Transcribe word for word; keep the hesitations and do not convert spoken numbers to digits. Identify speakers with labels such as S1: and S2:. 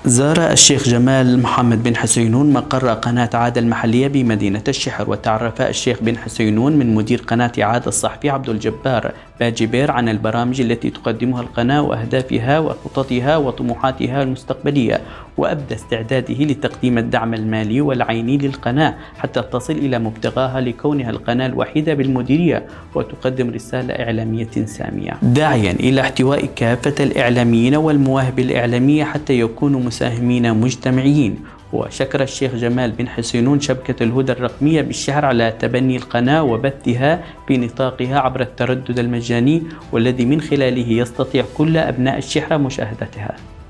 S1: زار الشيخ جمال محمد بن حسينون مقر قناة عاد المحلية بمدينة الشحر، وتعرف الشيخ بن حسينون من مدير قناة عاد الصحفي عبد الجبار باجبير عن البرامج التي تقدمها القناة وأهدافها وخططها وطموحاتها المستقبلية، وأبدى استعداده لتقديم الدعم المالي والعيني للقناة حتى تصل إلى مبتغاها لكونها القناة الوحيدة بالمديرية وتقدم رسالة إعلامية سامية، داعيا إلى احتواء كافة الإعلاميين والمواهب الإعلامية حتى يكونوا مساهمين مجتمعيين. وشكر الشيخ جمال بن حسينون شبكة الهدى الرقمية بالشحر على تبني القناة وبثها في نطاقها عبر التردد المجاني، والذي من خلاله يستطيع كل أبناء الشحر مشاهدتها.